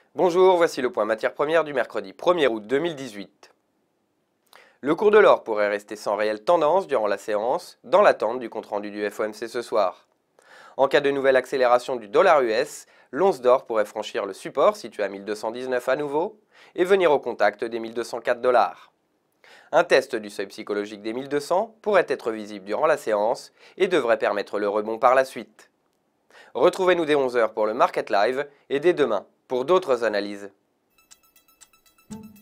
Bonjour, voici le point matière première du mercredi 1er août 2018. Le cours de l'or pourrait rester sans réelle tendance durant la séance, dans l'attente du compte-rendu du FOMC ce soir. En cas de nouvelle accélération du dollar US, l'once d'or pourrait franchir le support situé à 1219 à nouveau et venir au contact des 1204 dollars. Un test du seuil psychologique des 1200 pourrait être visible durant la séance et devrait permettre le rebond par la suite. Retrouvez-nous dès 11 h pour le Market Live et dès demain pour d'autres analyses.